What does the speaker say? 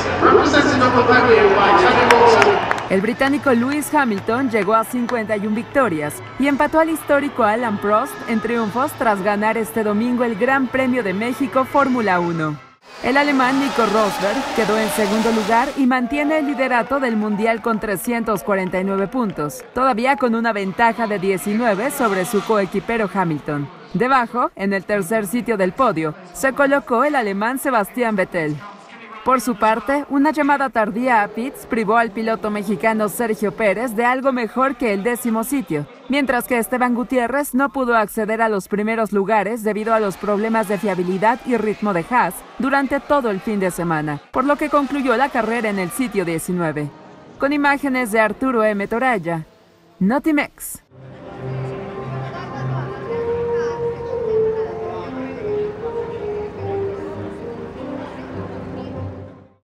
El británico Lewis Hamilton llegó a 51 victorias y empató al histórico Alan Prost en triunfos tras ganar este domingo el Gran Premio de México Fórmula 1. El alemán Nico Rosberg quedó en segundo lugar y mantiene el liderato del Mundial con 349 puntos, todavía con una ventaja de 19 sobre su coequipero Hamilton. Debajo, en el tercer sitio del podio, se colocó el alemán Sebastián Vettel. Por su parte, una llamada tardía a pits privó al piloto mexicano Sergio Pérez de algo mejor que el 10º sitio, mientras que Esteban Gutiérrez no pudo acceder a los primeros lugares debido a los problemas de fiabilidad y ritmo de Haas durante todo el fin de semana, por lo que concluyó la carrera en el sitio 19. Con imágenes de Arturo M. Toraya, Notimex.